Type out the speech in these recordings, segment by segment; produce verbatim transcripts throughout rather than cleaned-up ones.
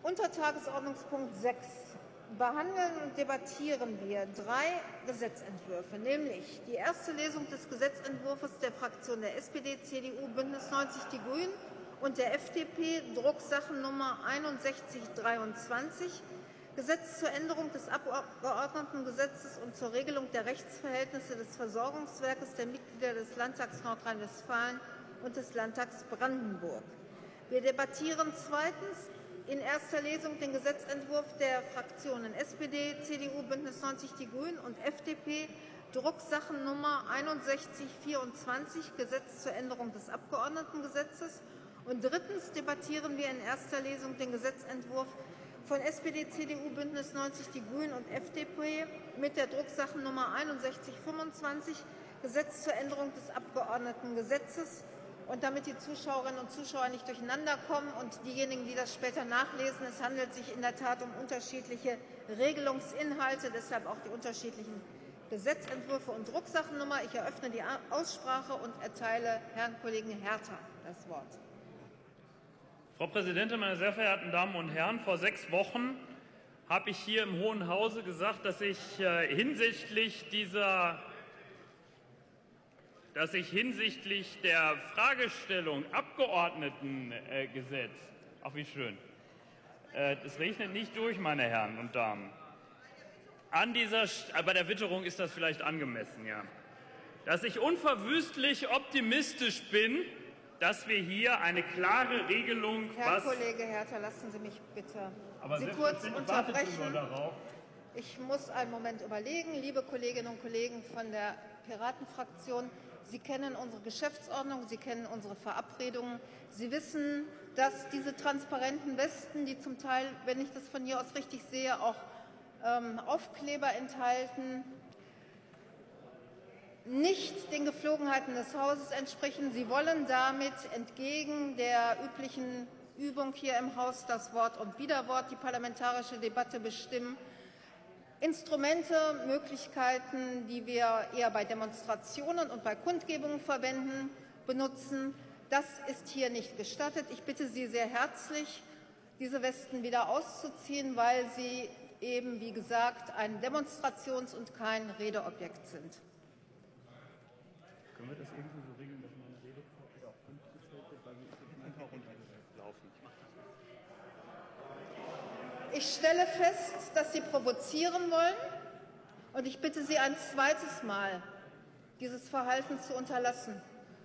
Unter Tagesordnungspunkt sechs behandeln und debattieren wir drei Gesetzentwürfe, nämlich die erste Lesung des Gesetzentwurfs der Fraktionen der S P D, C D U, Bündnis neunzig Die Grünen und der F D P, Drucksachen-Nummer einundsechzig dreiundzwanzig, Gesetz zur Änderung des Abgeordnetengesetzes und zur Regelung der Rechtsverhältnisse des Versorgungswerkes der Mitglieder des Landtags Nordrhein-Westfalen und des Landtags Brandenburg. Wir debattieren zweitens in erster Lesung den Gesetzentwurf der Fraktionen S P D, C D U, Bündnis neunzig Die Grünen und F D P, Drucksachennummer einundsechzig vierundzwanzig, Gesetz zur Änderung des Abgeordnetengesetzes. Und drittens debattieren wir in erster Lesung den Gesetzentwurf von S P D, C D U, Bündnis neunzig Die Grünen und F D P mit der Drucksachennummer einundsechzig fünfundzwanzig, Gesetz zur Änderung des Abgeordnetengesetzes. Und damit die Zuschauerinnen und Zuschauer nicht durcheinander kommen und diejenigen, die das später nachlesen, es handelt sich in der Tat um unterschiedliche Regelungsinhalte, deshalb auch die unterschiedlichen Gesetzentwürfe und Drucksachennummer. Ich eröffne die Aussprache und erteile Herrn Kollegen Herter das Wort. Frau Präsidentin, meine sehr verehrten Damen und Herren! Vor sechs Wochen habe ich hier im Hohen Hause gesagt, dass ich hinsichtlich dieser dass ich hinsichtlich der Fragestellung Abgeordnetengesetz, ach wie schön, es regnet nicht durch, meine Herren und Damen. An dieser, bei der Witterung ist das vielleicht angemessen, ja. Dass ich unverwüstlich optimistisch bin, dass wir hier eine klare Regelung. Herr was Kollege Herter, lassen Sie mich bitte aber Sie kurz unterbrechen. Ich muss einen Moment überlegen. Liebe Kolleginnen und Kollegen von der Piratenfraktion, Sie kennen unsere Geschäftsordnung, Sie kennen unsere Verabredungen. Sie wissen, dass diese transparenten Westen, die zum Teil, wenn ich das von hier aus richtig sehe, auch ähm, Aufkleber enthalten, nicht den Geflogenheiten des Hauses entsprechen. Sie wollen damit entgegen der üblichen Übung hier im Haus das Wort und Widerwort, die parlamentarische Debatte bestimmen. Instrumente, Möglichkeiten, die wir eher bei Demonstrationen und bei Kundgebungen verwenden, benutzen. Das ist hier nicht gestattet. Ich bitte Sie sehr herzlich, diese Westen wieder auszuziehen, weil sie eben, wie gesagt, ein Demonstrations- und kein Redeobjekt sind. Können wir das irgendwie so regeln, dass meine Rede auf fünf gestellt wird, weil wir einfach runterlaufen? Ich stelle fest, dass Sie provozieren wollen, und ich bitte Sie ein zweites Mal, dieses Verhalten zu unterlassen.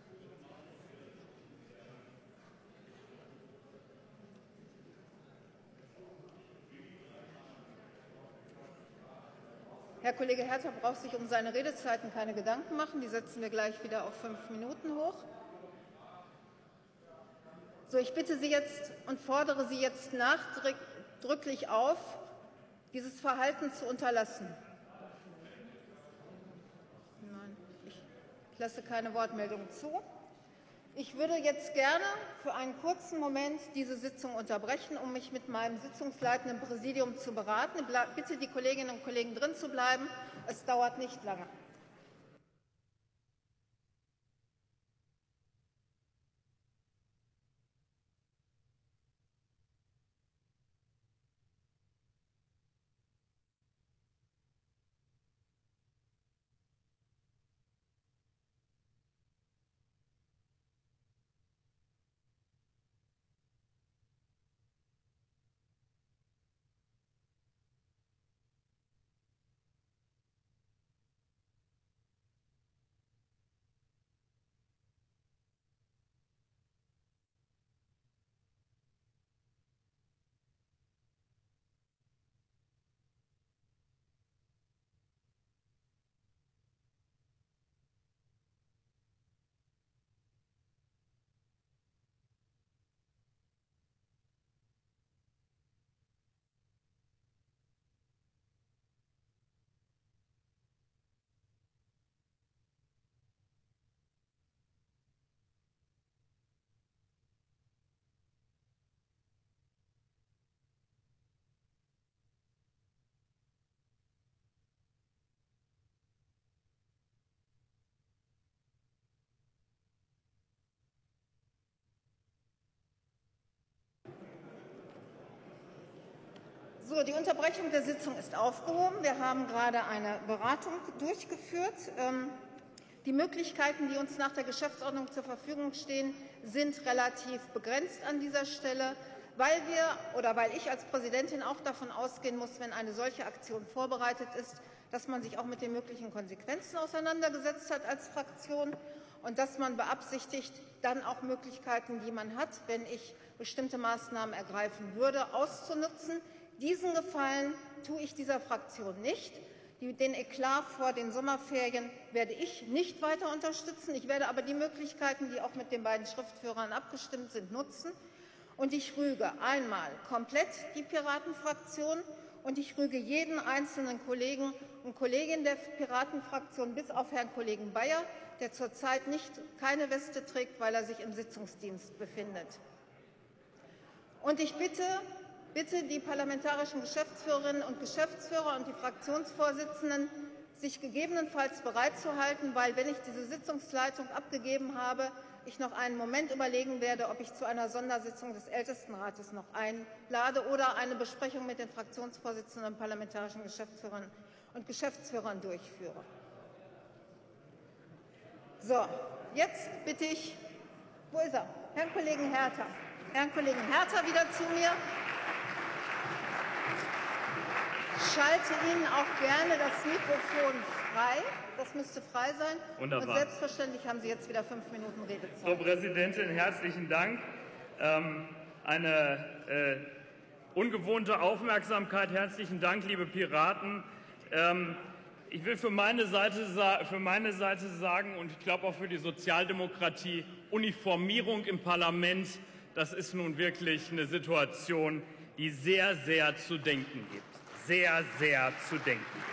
Herr Kollege Herter braucht sich um seine Redezeiten keine Gedanken machen. Die setzen wir gleich wieder auf fünf Minuten hoch. So, ich bitte Sie jetzt und fordere Sie jetzt nachdrücklich auf, dieses Verhalten zu unterlassen. Nein, ich lasse keine Wortmeldung zu. Ich würde jetzt gerne für einen kurzen Moment diese Sitzung unterbrechen, um mich mit meinem sitzungsleitenden Präsidium zu beraten. Ich bitte die Kolleginnen und Kollegen, drin zu bleiben. Es dauert nicht lange. So, die Unterbrechung der Sitzung ist aufgehoben. Wir haben gerade eine Beratung durchgeführt. Die Möglichkeiten, die uns nach der Geschäftsordnung zur Verfügung stehen, sind relativ begrenzt an dieser Stelle, weil wir oder weil ich als Präsidentin auch davon ausgehen muss, wenn eine solche Aktion vorbereitet ist, dass man sich auch mit den möglichen Konsequenzen auseinandergesetzt hat als Fraktion und dass man beabsichtigt, dann auch Möglichkeiten, die man hat, wenn ich bestimmte Maßnahmen ergreifen würde, auszunutzen. Diesen Gefallen tue ich dieser Fraktion nicht. Den Eklat vor den Sommerferien werde ich nicht weiter unterstützen. Ich werde aber die Möglichkeiten, die auch mit den beiden Schriftführern abgestimmt sind, nutzen. Und ich rüge einmal komplett die Piratenfraktion und ich rüge jeden einzelnen Kollegen und Kollegin der Piratenfraktion bis auf Herrn Kollegen Bayer, der zurzeit nicht keine Weste trägt, weil er sich im Sitzungsdienst befindet. Und ich bitte, bitte die parlamentarischen Geschäftsführerinnen und Geschäftsführer und die Fraktionsvorsitzenden, sich gegebenenfalls bereitzuhalten, weil, wenn ich diese Sitzungsleitung abgegeben habe, ich noch einen Moment überlegen werde, ob ich zu einer Sondersitzung des Ältestenrates noch einlade oder eine Besprechung mit den Fraktionsvorsitzenden und parlamentarischen Geschäftsführern und Geschäftsführern durchführe. So, jetzt bitte ich, wo ist er? Herrn Kollegen Herter. Herrn Kollegen Herter wieder zu mir. Schalte Ihnen auch gerne das Mikrofon frei. Das müsste frei sein. Wunderbar. Und selbstverständlich haben Sie jetzt wieder fünf Minuten Redezeit. Frau Präsidentin, herzlichen Dank. Ähm, eine äh, ungewohnte Aufmerksamkeit. Herzlichen Dank, liebe Piraten. Ähm, ich will für meine, Seite, für meine Seite sagen, und ich glaube auch für die Sozialdemokratie, Uniformierung im Parlament, das ist nun wirklich eine Situation, die sehr, sehr zu denken gibt. Sehr, sehr zu denken gibt.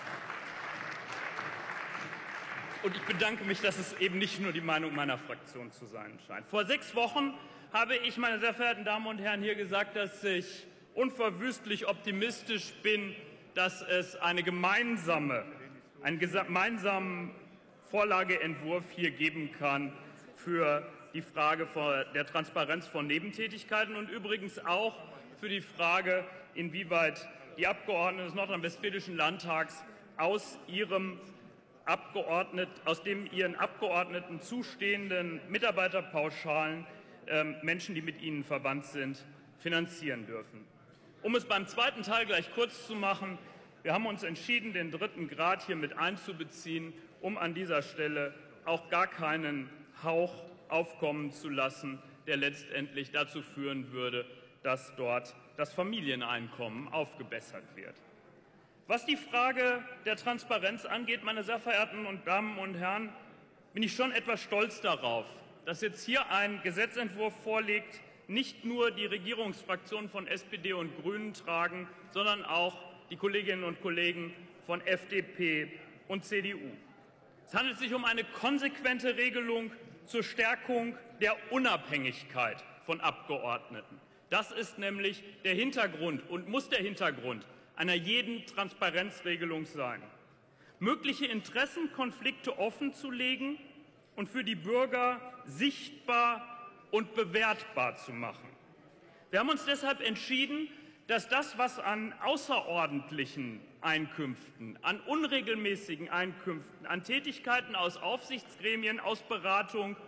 Und ich bedanke mich, dass es eben nicht nur die Meinung meiner Fraktion zu sein scheint. Vor sechs Wochen habe ich, meine sehr verehrten Damen und Herren, hier gesagt, dass ich unverwüstlich optimistisch bin, dass es eine gemeinsame, einen gemeinsamen Vorlageentwurf hier geben kann für die Frage der Transparenz von Nebentätigkeiten und übrigens auch für die Frage, inwieweit die Abgeordneten des Nordrhein-Westfälischen Landtags aus ihrem Abgeordnet, aus dem ihren Abgeordneten zustehenden Mitarbeiterpauschalen äh, Menschen, die mit ihnen verwandt sind, finanzieren dürfen. Um es beim zweiten Teil gleich kurz zu machen, wir haben uns entschieden, den dritten Grad hier mit einzubeziehen, um an dieser Stelle auch gar keinen Hauch aufkommen zu lassen, der letztendlich dazu führen würde, dass dort das Familieneinkommen aufgebessert wird. Was die Frage der Transparenz angeht, meine sehr verehrten Damen und Herren, bin ich schon etwas stolz darauf, dass jetzt hier ein Gesetzentwurf vorliegt, nicht nur die Regierungsfraktionen von S P D und Grünen tragen, sondern auch die Kolleginnen und Kollegen von F D P und C D U. Es handelt sich um eine konsequente Regelung zur Stärkung der Unabhängigkeit von Abgeordneten. Das ist nämlich der Hintergrund und muss der Hintergrund einer jeden Transparenzregelung sein. Mögliche Interessenkonflikte offenzulegen und für die Bürger sichtbar und bewertbar zu machen. Wir haben uns deshalb entschieden, dass das, was an außerordentlichen Einkünften, an unregelmäßigen Einkünften, an Tätigkeiten aus Aufsichtsgremien, aus Beratung,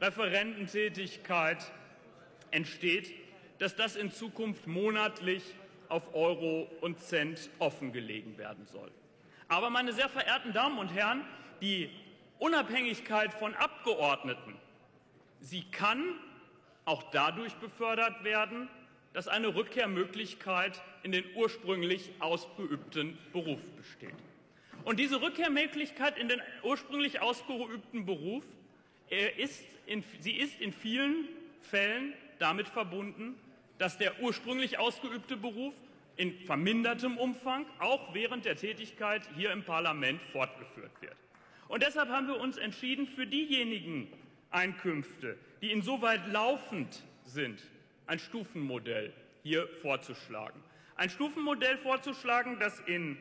Referententätigkeit entsteht, dass das in Zukunft monatlich auf Euro und Cent offengelegt werden soll. Aber, meine sehr verehrten Damen und Herren, die Unabhängigkeit von Abgeordneten, sie kann auch dadurch befördert werden, dass eine Rückkehrmöglichkeit in den ursprünglich ausgeübten Beruf besteht. Und diese Rückkehrmöglichkeit in den ursprünglich ausgeübten Beruf ist in, sie ist in vielen Fällen damit verbunden, dass der ursprünglich ausgeübte Beruf in vermindertem Umfang auch während der Tätigkeit hier im Parlament fortgeführt wird. Und deshalb haben wir uns entschieden, für diejenigen Einkünfte, die insoweit laufend sind, ein Stufenmodell hier vorzuschlagen. Ein Stufenmodell vorzuschlagen, das in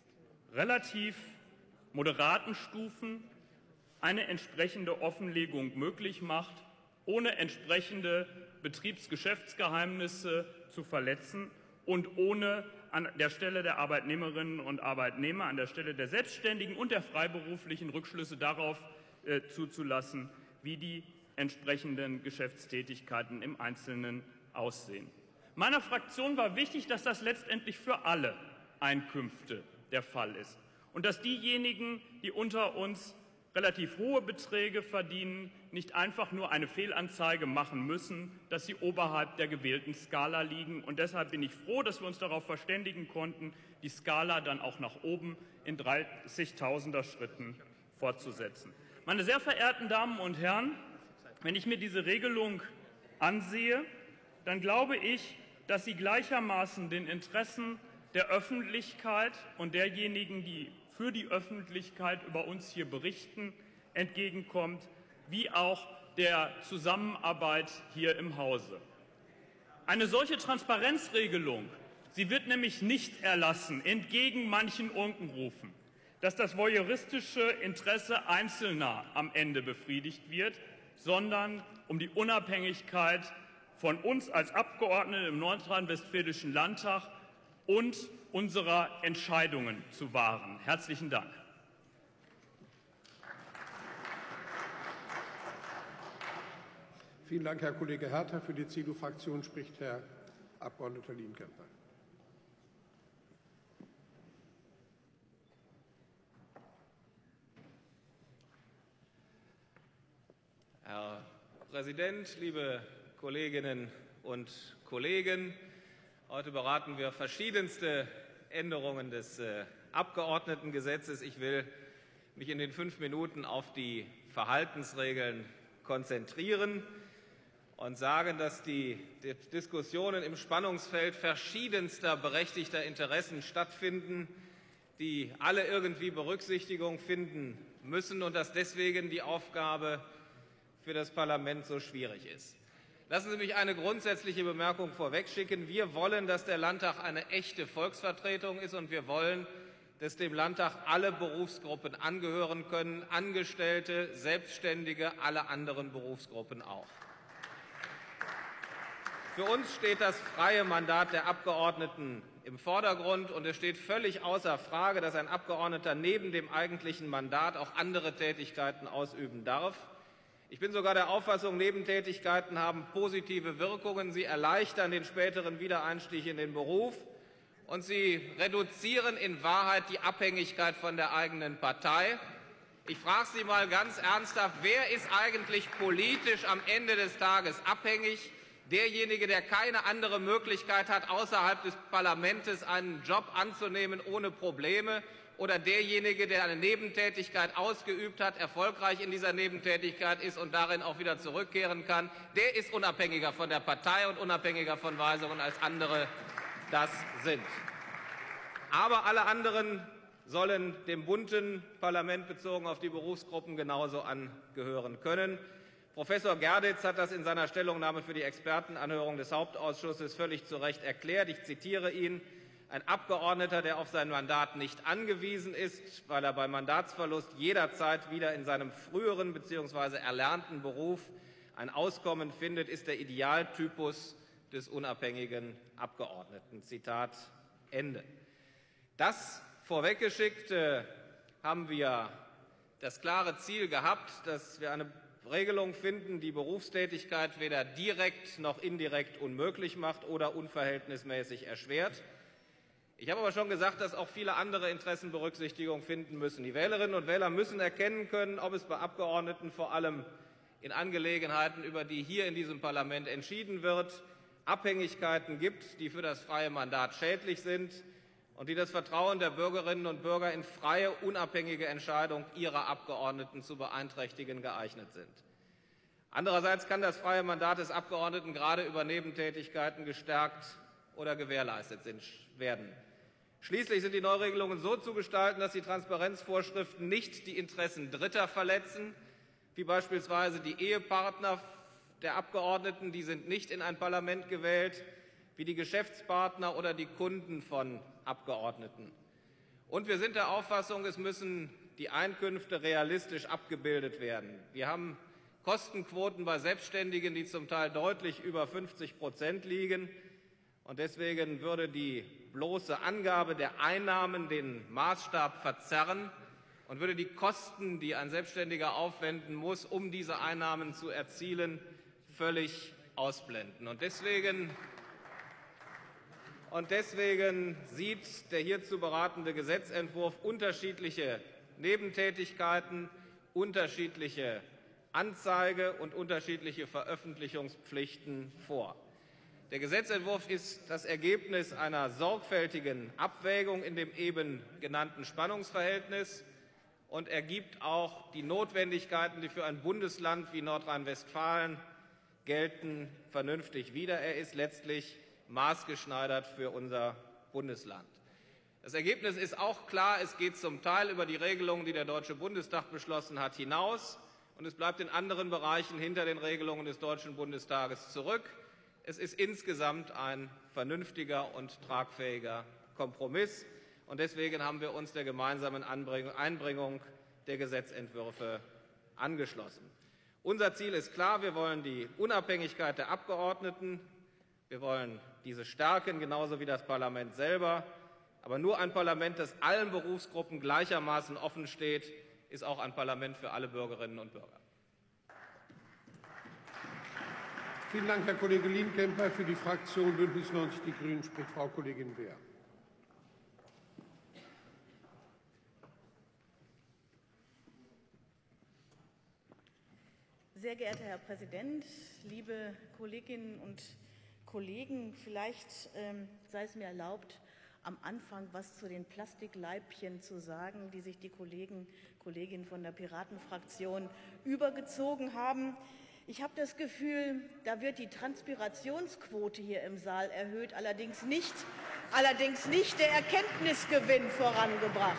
relativ moderaten Stufen eine entsprechende Offenlegung möglich macht, ohne entsprechende Betriebsgeschäftsgeheimnisse zu verletzen und ohne an der Stelle der Arbeitnehmerinnen und Arbeitnehmer, an der Stelle der Selbstständigen und der Freiberuflichen Rückschlüsse darauf äh, zuzulassen, wie die entsprechenden Geschäftstätigkeiten im Einzelnen aussehen. Meiner Fraktion war wichtig, dass das letztendlich für alle Einkünfte der Fall ist und dass diejenigen, die unter uns relativ hohe Beträge verdienen, nicht einfach nur eine Fehlanzeige machen müssen, dass sie oberhalb der gewählten Skala liegen. Und deshalb bin ich froh, dass wir uns darauf verständigen konnten, die Skala dann auch nach oben in dreißigtausender Schritten fortzusetzen. Meine sehr verehrten Damen und Herren, wenn ich mir diese Regelung ansehe, dann glaube ich, dass sie gleichermaßen den Interessen der Öffentlichkeit und derjenigen, die für die Öffentlichkeit über uns hier berichten, entgegenkommt, wie auch der Zusammenarbeit hier im Hause. Eine solche Transparenzregelung, sie wird nämlich nicht erlassen, entgegen manchen Unkenrufen, dass das voyeuristische Interesse Einzelner am Ende befriedigt wird, sondern um die Unabhängigkeit von uns als Abgeordneten im Nordrhein-Westfälischen Landtag und unserer Entscheidungen zu wahren. Herzlichen Dank. Vielen Dank, Herr Kollege Herter. Für die C D U-Fraktion spricht Herr Abgeordneter Lienkemper. Herr Präsident, liebe Kolleginnen und Kollegen! Heute beraten wir verschiedenste Änderungen des äh, Abgeordnetengesetzes. Ich will mich in den fünf Minuten auf die Verhaltensregeln konzentrieren und sagen, dass die Diskussionen im Spannungsfeld verschiedenster berechtigter Interessen stattfinden, die alle irgendwie Berücksichtigung finden müssen und dass deswegen die Aufgabe für das Parlament so schwierig ist. Lassen Sie mich eine grundsätzliche Bemerkung vorwegschicken. Wir wollen, dass der Landtag eine echte Volksvertretung ist, und wir wollen, dass dem Landtag alle Berufsgruppen angehören können, Angestellte, Selbstständige, alle anderen Berufsgruppen auch. Für uns steht das freie Mandat der Abgeordneten im Vordergrund, und es steht völlig außer Frage, dass ein Abgeordneter neben dem eigentlichen Mandat auch andere Tätigkeiten ausüben darf. Ich bin sogar der Auffassung, Nebentätigkeiten haben positive Wirkungen. Sie erleichtern den späteren Wiedereinstieg in den Beruf, und sie reduzieren in Wahrheit die Abhängigkeit von der eigenen Partei. Ich frage Sie mal ganz ernsthaft, wer ist eigentlich politisch am Ende des Tages abhängig? Derjenige, der keine andere Möglichkeit hat, außerhalb des Parlaments einen Job anzunehmen ohne Probleme, oder derjenige, der eine Nebentätigkeit ausgeübt hat, erfolgreich in dieser Nebentätigkeit ist und darin auch wieder zurückkehren kann, der ist unabhängiger von der Partei und unabhängiger von Weisungen, als andere das sind. Aber alle anderen sollen dem bunten Parlament bezogen auf die Berufsgruppen genauso angehören können. Professor Gerditz hat das in seiner Stellungnahme für die Expertenanhörung des Hauptausschusses völlig zu Recht erklärt. Ich zitiere ihn: Ein Abgeordneter, der auf sein Mandat nicht angewiesen ist, weil er bei Mandatsverlust jederzeit wieder in seinem früheren bzw. erlernten Beruf ein Auskommen findet, ist der Idealtypus des unabhängigen Abgeordneten. Zitat Ende. Das vorweggeschickt äh, haben wir das klare Ziel gehabt, dass wir eine Regelung finden, die Berufstätigkeit weder direkt noch indirekt unmöglich macht oder unverhältnismäßig erschwert. Ich habe aber schon gesagt, dass auch viele andere Interessen Berücksichtigung finden müssen. Die Wählerinnen und Wähler müssen erkennen können, ob es bei Abgeordneten vor allem in Angelegenheiten, über die hier in diesem Parlament entschieden wird, Abhängigkeiten gibt, die für das freie Mandat schädlich sind und die das Vertrauen der Bürgerinnen und Bürger in freie, unabhängige Entscheidung ihrer Abgeordneten zu beeinträchtigen geeignet sind. Andererseits kann das freie Mandat des Abgeordneten gerade über Nebentätigkeiten gestärkt oder gewährleistet werden. Schließlich sind die Neuregelungen so zu gestalten, dass die Transparenzvorschriften nicht die Interessen Dritter verletzen, wie beispielsweise die Ehepartner der Abgeordneten, die sind nicht in ein Parlament gewählt, wie die Geschäftspartner oder die Kunden von Abgeordneten. Und wir sind der Auffassung, es müssen die Einkünfte realistisch abgebildet werden. Wir haben Kostenquoten bei Selbstständigen, die zum Teil deutlich über fünfzig Prozent liegen. Und deswegen würde die bloße Angabe der Einnahmen den Maßstab verzerren und würde die Kosten, die ein Selbstständiger aufwenden muss, um diese Einnahmen zu erzielen, völlig ausblenden. Und deswegen, und deswegen sieht der hier zu beratende Gesetzentwurf unterschiedliche Nebentätigkeiten, unterschiedliche Anzeige- und unterschiedliche Veröffentlichungspflichten vor. Der Gesetzentwurf ist das Ergebnis einer sorgfältigen Abwägung in dem eben genannten Spannungsverhältnis und ergibt auch die Notwendigkeiten, die für ein Bundesland wie Nordrhein-Westfalen gelten, vernünftig wider. Er ist letztlich maßgeschneidert für unser Bundesland. Das Ergebnis ist auch klar. Es geht zum Teil über die Regelungen, die der Deutsche Bundestag beschlossen hat, hinaus. Und es bleibt in anderen Bereichen hinter den Regelungen des Deutschen Bundestages zurück. Es ist insgesamt ein vernünftiger und tragfähiger Kompromiss. Und deswegen haben wir uns der gemeinsamen Einbringung der Gesetzentwürfe angeschlossen. Unser Ziel ist klar. Wir wollen die Unabhängigkeit der Abgeordneten. Wir wollen diese stärken, genauso wie das Parlament selber. Aber nur ein Parlament, das allen Berufsgruppen gleichermaßen offen steht, ist auch ein Parlament für alle Bürgerinnen und Bürger. Vielen Dank, Herr Kollege Lienkemper. Für die Fraktion Bündnis neunzig Die Grünen spricht Frau Kollegin Beer. Sehr geehrter Herr Präsident, liebe Kolleginnen und Kollegen! Vielleicht ähm, sei es mir erlaubt, am Anfang was zu den Plastikleibchen zu sagen, die sich die Kollegen, Kolleginnen von der Piratenfraktion übergezogen haben. Ich habe das Gefühl, da wird die Transpirationsquote hier im Saal erhöht, allerdings nicht, allerdings nicht der Erkenntnisgewinn vorangebracht.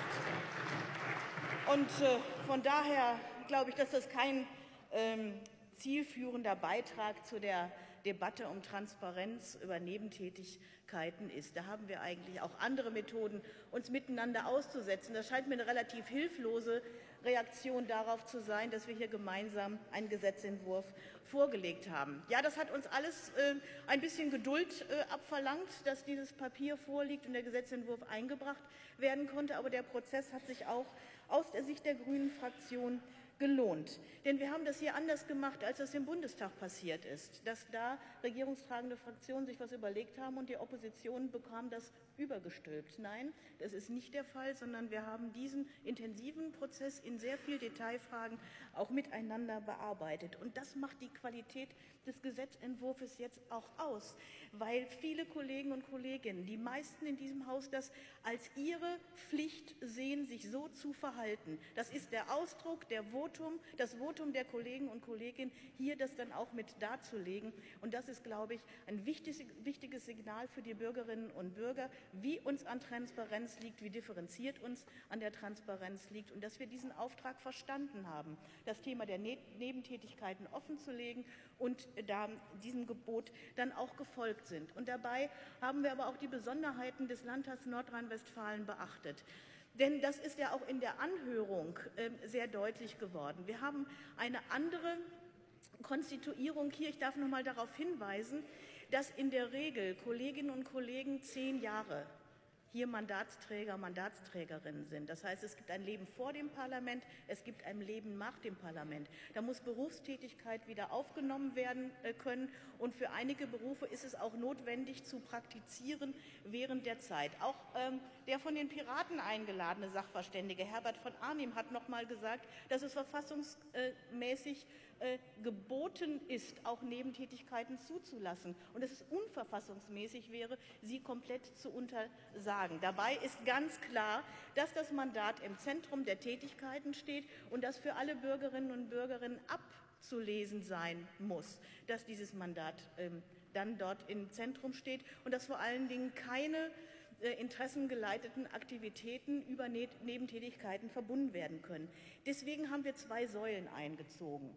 Und äh, von daher glaube ich, dass das kein ähm, zielführender Beitrag zu der Debatte um Transparenz über Nebentätigkeiten ist. Da haben wir eigentlich auch andere Methoden, uns miteinander auszusetzen. Das scheint mir eine relativ hilflose Reaktion darauf zu sein, dass wir hier gemeinsam einen Gesetzentwurf vorgelegt haben. Ja, das hat uns alles äh, ein bisschen Geduld äh, abverlangt, dass dieses Papier vorliegt und der Gesetzentwurf eingebracht werden konnte. Aber der Prozess hat sich auch aus der Sicht der Grünen Fraktion gelohnt. Denn wir haben das hier anders gemacht, als das im Bundestag passiert ist, dass da regierungstragende Fraktionen sich etwas überlegt haben und die Opposition bekam das übergestülpt. Nein, das ist nicht der Fall, sondern wir haben diesen intensiven Prozess in sehr vielen Detailfragen auch miteinander bearbeitet. Und das macht die Qualität des Gesetzentwurfs jetzt auch aus, weil viele Kollegen und Kolleginnen, die meisten in diesem Haus, das als ihre Pflicht sehen, sich so zu verhalten. Das ist der Ausdruck, der Votum, das Votum der Kollegen und Kolleginnen, hier das dann auch mit darzulegen. Und das ist, glaube ich, ein wichtiges, wichtiges Signal für die Bürgerinnen und Bürger, wie uns an Transparenz liegt, wie differenziert uns an der Transparenz liegt und dass wir diesen Auftrag verstanden haben, das Thema der Nebentätigkeiten offenzulegen und da diesem Gebot dann auch gefolgt sind. Und dabei haben wir aber auch die Besonderheiten des Landtags Nordrhein-Westfalen beachtet. Denn das ist ja auch in der Anhörung äh, sehr deutlich geworden. Wir haben eine andere Konstituierung hier. Ich darf noch mal darauf hinweisen, dass in der Regel Kolleginnen und Kollegen zehn Jahre hier Mandatsträger, Mandatsträgerinnen sind. Das heißt, es gibt ein Leben vor dem Parlament, es gibt ein Leben nach dem Parlament. Da muss Berufstätigkeit wieder aufgenommen werden können. Und für einige Berufe ist es auch notwendig zu praktizieren während der Zeit. Auch ähm, der von den Piraten eingeladene Sachverständige Herbert von Arnim hat noch mal gesagt, dass es verfassungsmäßig äh, geboten ist, auch Nebentätigkeiten zuzulassen und dass es unverfassungsmäßig wäre, sie komplett zu untersagen. Dabei ist ganz klar, dass das Mandat im Zentrum der Tätigkeiten steht und dass für alle Bürgerinnen und Bürger abzulesen sein muss, dass dieses Mandat ähm, dann dort im Zentrum steht und dass vor allen Dingen keine äh, interessengeleiteten Aktivitäten über Ne- Nebentätigkeiten verbunden werden können. Deswegen haben wir zwei Säulen eingezogen.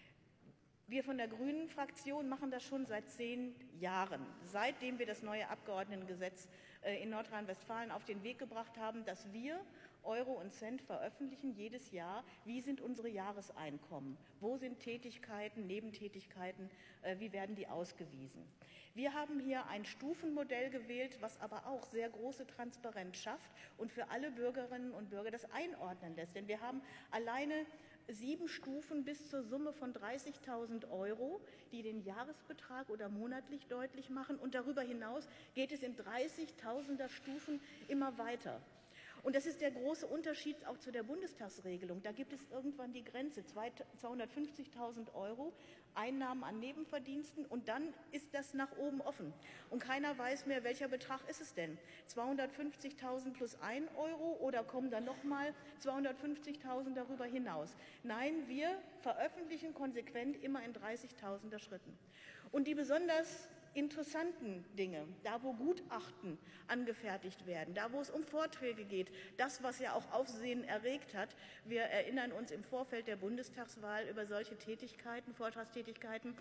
Wir von der Grünen Fraktion machen das schon seit zehn Jahren, seitdem wir das neue Abgeordnetengesetz in Nordrhein-Westfalen auf den Weg gebracht haben, dass wir Euro und Cent veröffentlichen jedes Jahr, wie sind unsere Jahreseinkommen, wo sind Tätigkeiten, Nebentätigkeiten, äh, wie werden die ausgewiesen. Wir haben hier ein Stufenmodell gewählt, was aber auch sehr große Transparenz schafft und für alle Bürgerinnen und Bürger das einordnen lässt. Denn wir haben alleine sieben Stufen bis zur Summe von dreißigtausend Euro, die den Jahresbetrag oder monatlich deutlich machen. Und darüber hinaus geht es in dreißigtausender Stufen immer weiter. Und das ist der große Unterschied auch zu der Bundestagsregelung. Da gibt es irgendwann die Grenze, zweihundertfünfzigtausend Euro Einnahmen an Nebenverdiensten, und dann ist das nach oben offen. Und keiner weiß mehr, welcher Betrag ist es denn? zweihundertfünfzigtausend plus ein Euro oder kommen dann nochmal zweihundertfünfzigtausend darüber hinaus? Nein, wir veröffentlichen konsequent immer in dreißigtausender Schritten. Und die besonders interessanten Dinge, da wo Gutachten angefertigt werden, da wo es um Vorträge geht, das, was ja auch Aufsehen erregt hat. Wir erinnern uns im Vorfeld der Bundestagswahl über solche Tätigkeiten, Vortragstätigkeiten.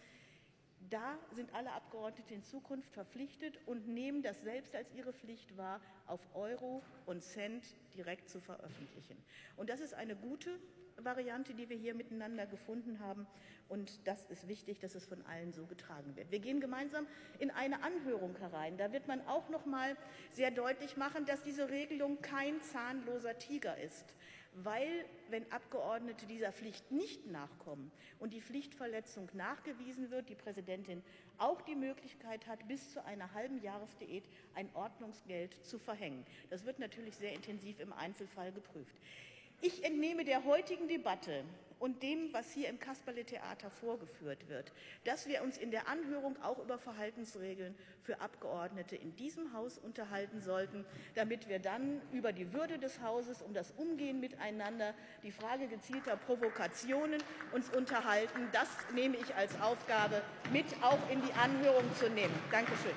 Da sind alle Abgeordneten in Zukunft verpflichtet und nehmen das selbst als ihre Pflicht wahr, auf Euro und Cent direkt zu veröffentlichen. Und das ist eine gute Variante, die wir hier miteinander gefunden haben. Und das ist wichtig, dass es von allen so getragen wird. Wir gehen gemeinsam in eine Anhörung herein. Da wird man auch noch mal sehr deutlich machen, dass diese Regelung kein zahnloser Tiger ist. Weil, wenn Abgeordnete dieser Pflicht nicht nachkommen und die Pflichtverletzung nachgewiesen wird, die Präsidentin auch die Möglichkeit hat, bis zu einer halben Jahresdiät ein Ordnungsgeld zu verhängen. Das wird natürlich sehr intensiv im Einzelfall geprüft. Ich entnehme der heutigen Debatte und dem, was hier im Kasperle-Theater vorgeführt wird, dass wir uns in der Anhörung auch über Verhaltensregeln für Abgeordnete in diesem Haus unterhalten sollten, damit wir dann über die Würde des Hauses, um das Umgehen miteinander, die Frage gezielter Provokationen uns unterhalten. Das nehme ich als Aufgabe mit auch in die Anhörung zu nehmen. Danke schön.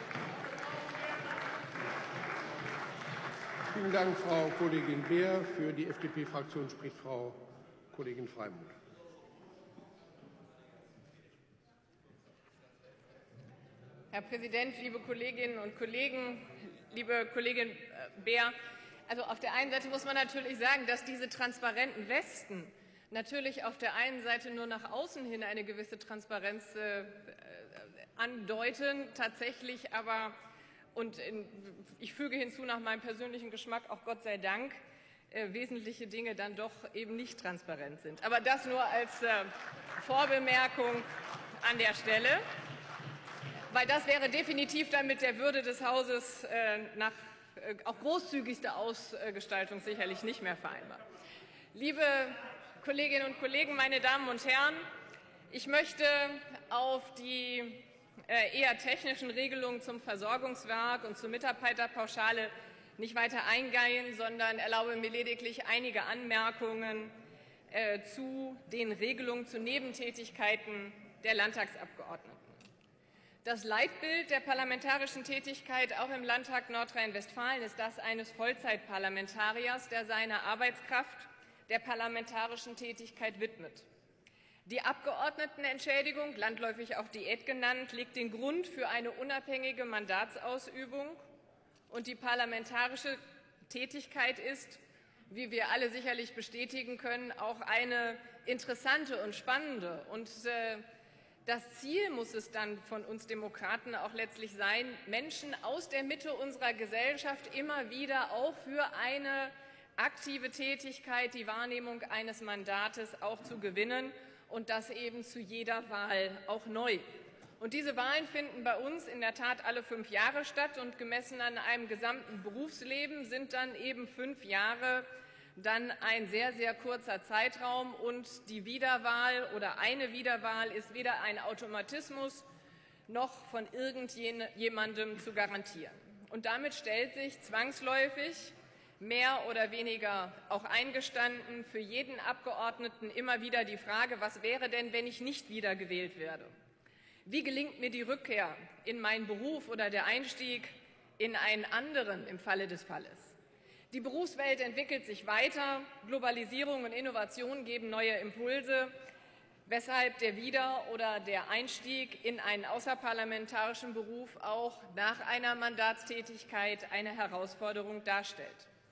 Vielen Dank, Frau Kollegin Beer. Für die F D P-Fraktion spricht Frau Kollegin Freymuth. Herr Präsident, liebe Kolleginnen und Kollegen, liebe Kollegin Beer! Also auf der einen Seite muss man natürlich sagen, dass diese transparenten Westen natürlich auf der einen Seite nur nach außen hin eine gewisse Transparenz äh, andeuten, tatsächlich aber, und in, ich füge hinzu, nach meinem persönlichen Geschmack auch Gott sei Dank, äh, wesentliche Dinge dann doch eben nicht transparent sind. Aber das nur als äh, Vorbemerkung an der Stelle, weil das wäre definitiv dann mit der Würde des Hauses äh, nach äh, auch großzügigster Ausgestaltung sicherlich nicht mehr vereinbar. Liebe Kolleginnen und Kollegen, meine Damen und Herren, ich möchte auf die eher technischen Regelungen zum Versorgungswerk und zur Mitarbeiterpauschale nicht weiter eingehen, sondern erlaube mir lediglich einige Anmerkungen äh, zu den Regelungen zu Nebentätigkeiten der Landtagsabgeordneten. Das Leitbild der parlamentarischen Tätigkeit auch im Landtag Nordrhein-Westfalen ist das eines Vollzeitparlamentariers, der seine Arbeitskraft der parlamentarischen Tätigkeit widmet. Die Abgeordnetenentschädigung, landläufig auch Diät genannt, legt den Grund für eine unabhängige Mandatsausübung. Und die parlamentarische Tätigkeit ist, wie wir alle sicherlich bestätigen können, auch eine interessante und spannende. Und äh, das Ziel muss es dann von uns Demokraten auch letztlich sein, Menschen aus der Mitte unserer Gesellschaft immer wieder auch für eine aktive Tätigkeit, die Wahrnehmung eines Mandates auch zu gewinnen. Und das eben zu jeder Wahl auch neu. Und diese Wahlen finden bei uns in der Tat alle fünf Jahre statt und gemessen an einem gesamten Berufsleben sind dann eben fünf Jahre dann ein sehr, sehr kurzer Zeitraum. Und die Wiederwahl oder eine Wiederwahl ist weder ein Automatismus noch von irgendjemandem zu garantieren. Und damit stellt sich zwangsläufig mehr oder weniger auch eingestanden, für jeden Abgeordneten immer wieder die Frage, was wäre denn, wenn ich nicht wiedergewählt werde? Wie gelingt mir die Rückkehr in meinen Beruf oder der Einstieg in einen anderen im Falle des Falles? Die Berufswelt entwickelt sich weiter, Globalisierung und Innovation geben neue Impulse, weshalb der Wieder- oder der Einstieg in einen außerparlamentarischen Beruf auch nach einer Mandatstätigkeit eine Herausforderung darstellt.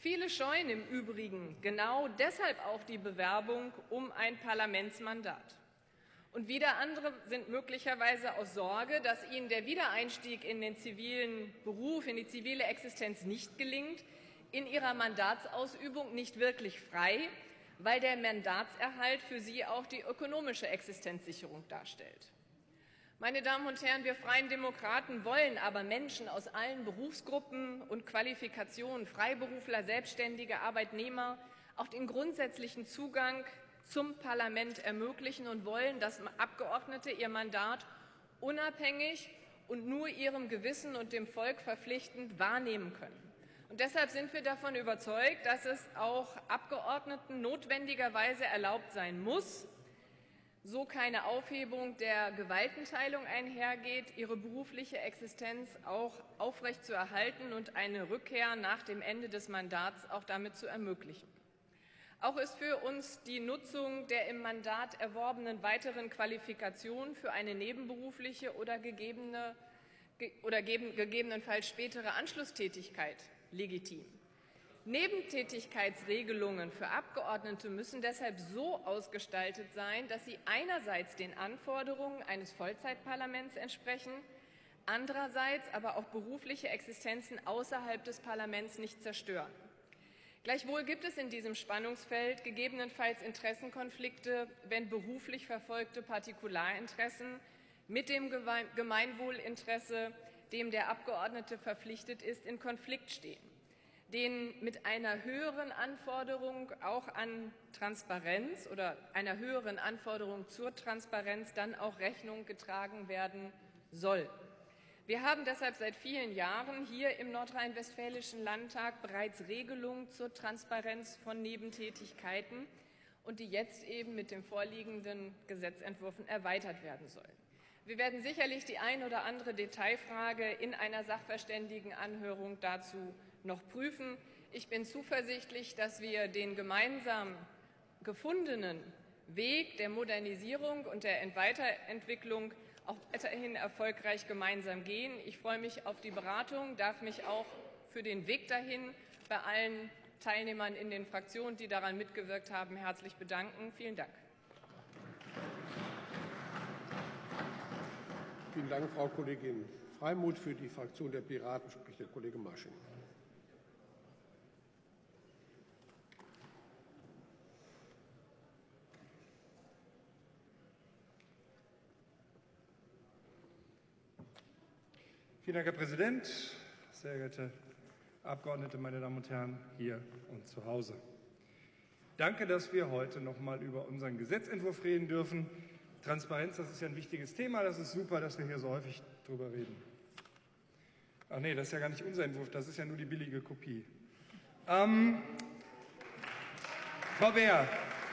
Viele scheuen im Übrigen genau deshalb auch die Bewerbung um ein Parlamentsmandat. Und wieder andere sind möglicherweise aus Sorge, dass ihnen der Wiedereinstieg in den zivilen Beruf, in die zivile Existenz nicht gelingt, in ihrer Mandatsausübung nicht wirklich frei, weil der Mandatserhalt für sie auch die ökonomische Existenzsicherung darstellt. Meine Damen und Herren, wir Freien Demokraten wollen aber Menschen aus allen Berufsgruppen und Qualifikationen, Freiberufler, Selbstständige, Arbeitnehmer, auch den grundsätzlichen Zugang zum Parlament ermöglichen und wollen, dass Abgeordnete ihr Mandat unabhängig und nur ihrem Gewissen und dem Volk verpflichtend wahrnehmen können. Und deshalb sind wir davon überzeugt, dass es auch Abgeordneten notwendigerweise erlaubt sein muss, so keine Aufhebung der Gewaltenteilung einhergeht, ihre berufliche Existenz auch aufrechtzuerhalten und eine Rückkehr nach dem Ende des Mandats auch damit zu ermöglichen. Auch ist für uns die Nutzung der im Mandat erworbenen weiteren Qualifikationen für eine nebenberufliche oder, gegebene, oder gegebenenfalls spätere Anschlusstätigkeit legitim. Nebentätigkeitsregelungen für Abgeordnete müssen deshalb so ausgestaltet sein, dass sie einerseits den Anforderungen eines Vollzeitparlaments entsprechen, andererseits aber auch berufliche Existenzen außerhalb des Parlaments nicht zerstören. Gleichwohl gibt es in diesem Spannungsfeld gegebenenfalls Interessenkonflikte, wenn beruflich verfolgte Partikularinteressen mit dem Gemeinwohlinteresse, dem der Abgeordnete verpflichtet ist, in Konflikt stehen, denen mit einer höheren Anforderung auch an Transparenz oder einer höheren Anforderung zur Transparenz dann auch Rechnung getragen werden soll. Wir haben deshalb seit vielen Jahren hier im Nordrhein-Westfälischen Landtag bereits Regelungen zur Transparenz von Nebentätigkeiten und die jetzt eben mit den vorliegenden Gesetzentwürfen erweitert werden sollen. Wir werden sicherlich die ein oder andere Detailfrage in einer Sachverständigenanhörung dazu noch prüfen. Ich bin zuversichtlich, dass wir den gemeinsam gefundenen Weg der Modernisierung und der Weiterentwicklung auch weiterhin erfolgreich gemeinsam gehen. Ich freue mich auf die Beratung, darf mich auch für den Weg dahin bei allen Teilnehmern in den Fraktionen, die daran mitgewirkt haben, herzlich bedanken. Vielen Dank. Vielen Dank, Frau Kollegin Freimuth. Für die Fraktion der Piraten spricht der Kollege Masching. Vielen Dank, Herr Präsident, sehr geehrte Abgeordnete, meine Damen und Herren hier und zu Hause. Danke, dass wir heute noch mal über unseren Gesetzentwurf reden dürfen. Transparenz, das ist ja ein wichtiges Thema. Das ist super, dass wir hier so häufig drüber reden. Ach nee, das ist ja gar nicht unser Entwurf, das ist ja nur die billige Kopie. Ähm, Frau Beer,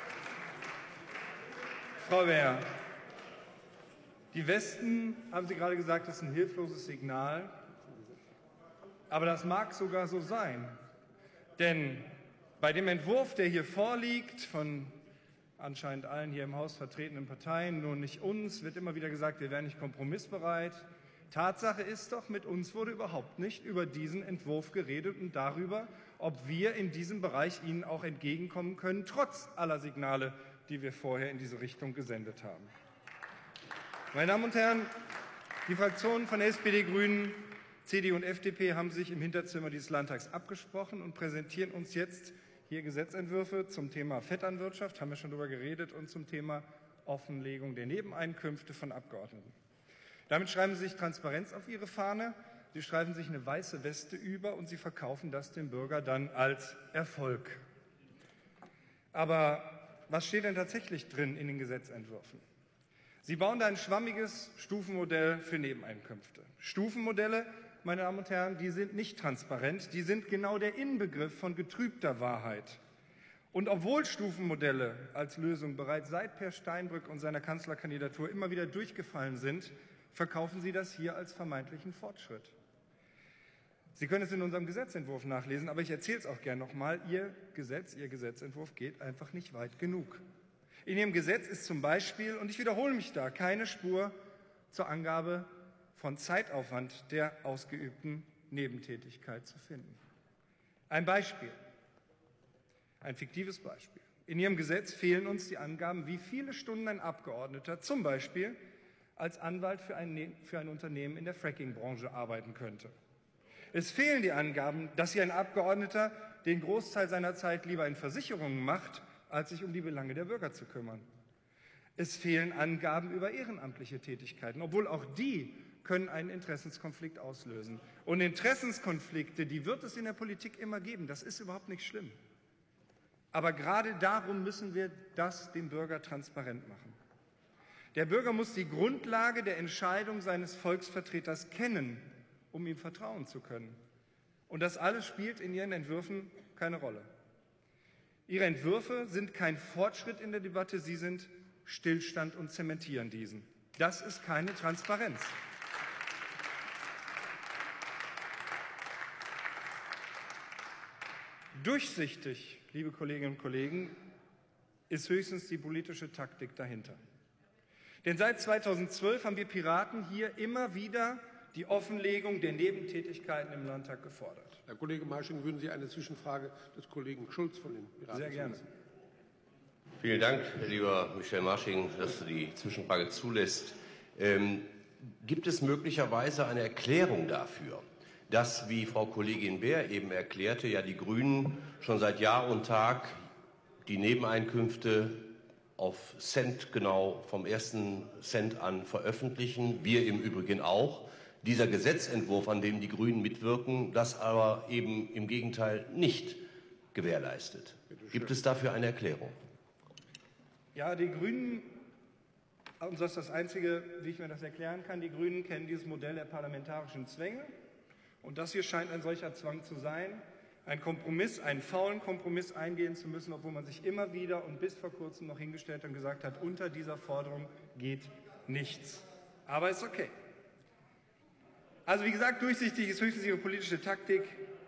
Frau Beer, die Westen, haben Sie gerade gesagt, das ist ein hilfloses Signal. Aber das mag sogar so sein. Denn bei dem Entwurf, der hier vorliegt, von anscheinend allen hier im Haus vertretenen Parteien, nur nicht uns, wird immer wieder gesagt, wir wären nicht kompromissbereit. Tatsache ist doch, mit uns wurde überhaupt nicht über diesen Entwurf geredet und darüber, ob wir in diesem Bereich Ihnen auch entgegenkommen können, trotz aller Signale, die wir vorher in diese Richtung gesendet haben. Meine Damen und Herren, die Fraktionen von S P D, Grünen, C D U und F D P haben sich im Hinterzimmer dieses Landtags abgesprochen und präsentieren uns jetzt hier Gesetzentwürfe zum Thema Vetternwirtschaft, haben wir schon darüber geredet, und zum Thema Offenlegung der Nebeneinkünfte von Abgeordneten. Damit schreiben Sie sich Transparenz auf Ihre Fahne, Sie streifen sich eine weiße Weste über und Sie verkaufen das dem Bürger dann als Erfolg. Aber was steht denn tatsächlich drin in den Gesetzentwürfen? Sie bauen da ein schwammiges Stufenmodell für Nebeneinkünfte. Stufenmodelle, meine Damen und Herren, die sind nicht transparent, die sind genau der Inbegriff von getrübter Wahrheit. Und obwohl Stufenmodelle als Lösung bereits seit Per Steinbrück und seiner Kanzlerkandidatur immer wieder durchgefallen sind, verkaufen Sie das hier als vermeintlichen Fortschritt. Sie können es in unserem Gesetzentwurf nachlesen, aber ich erzähle es auch gern nochmal. Ihr Gesetz, Ihr Gesetzentwurf geht einfach nicht weit genug. In Ihrem Gesetz ist zum Beispiel, und ich wiederhole mich da, keine Spur zur Angabe von Zeitaufwand der ausgeübten Nebentätigkeit zu finden. Ein Beispiel. Ein fiktives Beispiel. In Ihrem Gesetz fehlen uns die Angaben, wie viele Stunden ein Abgeordneter zum Beispiel als Anwalt für ein, für ein Unternehmen in der Fracking-Branche arbeiten könnte. Es fehlen die Angaben, dass hier ein Abgeordneter den Großteil seiner Zeit lieber in Versicherungen macht, als sich um die Belange der Bürger zu kümmern. Es fehlen Angaben über ehrenamtliche Tätigkeiten, obwohl auch die können einen Interessenskonflikt auslösen. Und Interessenskonflikte, die wird es in der Politik immer geben. Das ist überhaupt nicht schlimm. Aber gerade darum müssen wir das dem Bürger transparent machen. Der Bürger muss die Grundlage der Entscheidung seines Volksvertreters kennen, um ihm vertrauen zu können. Und das alles spielt in Ihren Entwürfen keine Rolle. Ihre Entwürfe sind kein Fortschritt in der Debatte, sie sind Stillstand und zementieren diesen. Das ist keine Transparenz. Durchsichtig, liebe Kolleginnen und Kollegen, ist höchstens die politische Taktik dahinter. Denn seit zweitausendzwölf haben wir Piraten hier immer wieder die Offenlegung der Nebentätigkeiten im Landtag gefordert. Herr Kollege Marsching, würden Sie eine Zwischenfrage des Kollegen Schulz von den Piraten Sehr gerne. zulassen? Vielen Dank, lieber Michel Marsching, dass du die Zwischenfrage zulässt. Ähm, gibt es möglicherweise eine Erklärung dafür, dass, wie Frau Kollegin Beer eben erklärte, ja die Grünen schon seit Jahr und Tag die Nebeneinkünfte auf Cent genau vom ersten Cent an veröffentlichen, wir im Übrigen auch. Dieser Gesetzentwurf, an dem die Grünen mitwirken, das aber eben im Gegenteil nicht gewährleistet. Gibt es dafür eine Erklärung? Ja, die Grünen, und das ist das Einzige, wie ich mir das erklären kann, die Grünen kennen dieses Modell der parlamentarischen Zwänge. Und das hier scheint ein solcher Zwang zu sein, einen Kompromiss, einen faulen Kompromiss eingehen zu müssen, obwohl man sich immer wieder und bis vor kurzem noch hingestellt und gesagt hat, unter dieser Forderung geht nichts. Aber ist okay. Also wie gesagt, durchsichtig ist höchstens Ihre politische Taktik.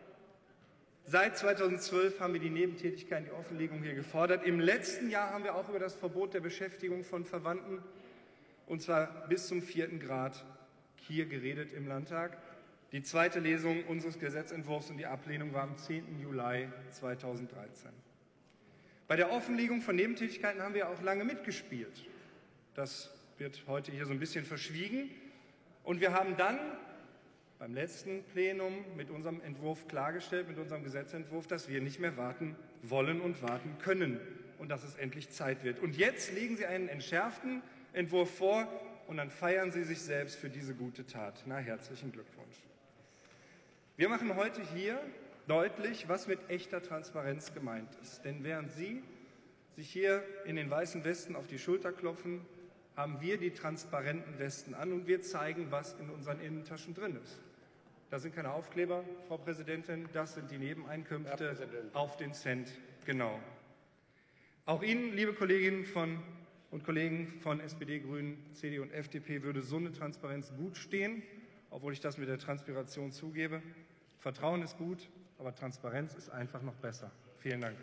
Seit zweitausendzwölf haben wir die Nebentätigkeiten, die Offenlegung hier gefordert. Im letzten Jahr haben wir auch über das Verbot der Beschäftigung von Verwandten, und zwar bis zum vierten Grad, hier geredet im Landtag. Die zweite Lesung unseres Gesetzentwurfs und die Ablehnung war am zehnten Juli zweitausenddreizehn. Bei der Offenlegung von Nebentätigkeiten haben wir auch lange mitgespielt. Das wird heute hier so ein bisschen verschwiegen. Und wir haben dann beim letzten Plenum mit unserem Entwurf klargestellt, mit unserem Gesetzentwurf, dass wir nicht mehr warten wollen und warten können und dass es endlich Zeit wird. Und jetzt legen Sie einen entschärften Entwurf vor und dann feiern Sie sich selbst für diese gute Tat. Na, herzlichen Glückwunsch. Wir machen heute hier deutlich, was mit echter Transparenz gemeint ist. Denn während Sie sich hier in den weißen Westen auf die Schulter klopfen, haben wir die transparenten Westen an und wir zeigen, was in unseren Innentaschen drin ist. Das sind keine Aufkleber, Frau Präsidentin, das sind die Nebeneinkünfte auf den Cent, genau. Auch Ihnen, liebe Kolleginnen von, und Kollegen von S P D, Grünen, C D U und F D P, würde so eine Transparenz gut stehen, obwohl ich das mit der Transpiration zugebe. Vertrauen ist gut, aber Transparenz ist einfach noch besser. Vielen Dank.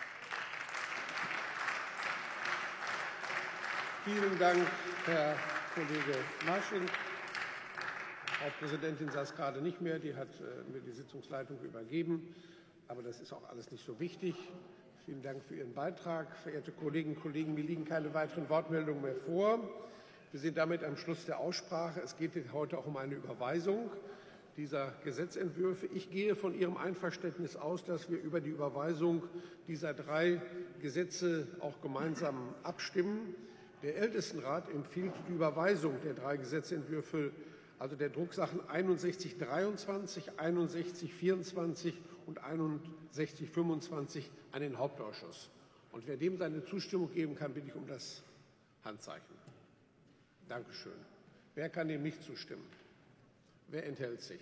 Vielen Dank, Herr Kollege Marsching. Frau Präsidentin saß gerade nicht mehr, die hat äh, mir die Sitzungsleitung übergeben. Aber das ist auch alles nicht so wichtig. Vielen Dank für Ihren Beitrag. Verehrte Kolleginnen und Kollegen, mir liegen keine weiteren Wortmeldungen mehr vor. Wir sind damit am Schluss der Aussprache. Es geht heute auch um eine Überweisung dieser Gesetzentwürfe. Ich gehe von Ihrem Einverständnis aus, dass wir über die Überweisung dieser drei Gesetze auch gemeinsam abstimmen. Der Ältestenrat empfiehlt die Überweisung der drei Gesetzentwürfe, also der Drucksachen einundsechzig dreiundzwanzig, einundsechzig vierundzwanzig und einundsechzig fünfundzwanzig, an den Hauptausschuss. Und wer dem seine Zustimmung geben kann, bitte ich um das Handzeichen. Dankeschön. Wer kann dem nicht zustimmen? Wer enthält sich?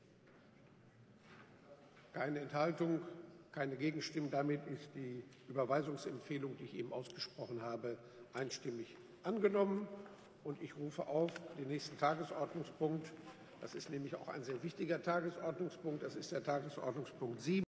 Keine Enthaltung, keine Gegenstimmen. Damit ist die Überweisungsempfehlung, die ich eben ausgesprochen habe, einstimmig angenommen. Und ich rufe auf den nächsten Tagesordnungspunkt. Das ist nämlich auch ein sehr wichtiger Tagesordnungspunkt. Das ist der Tagesordnungspunkt sieben.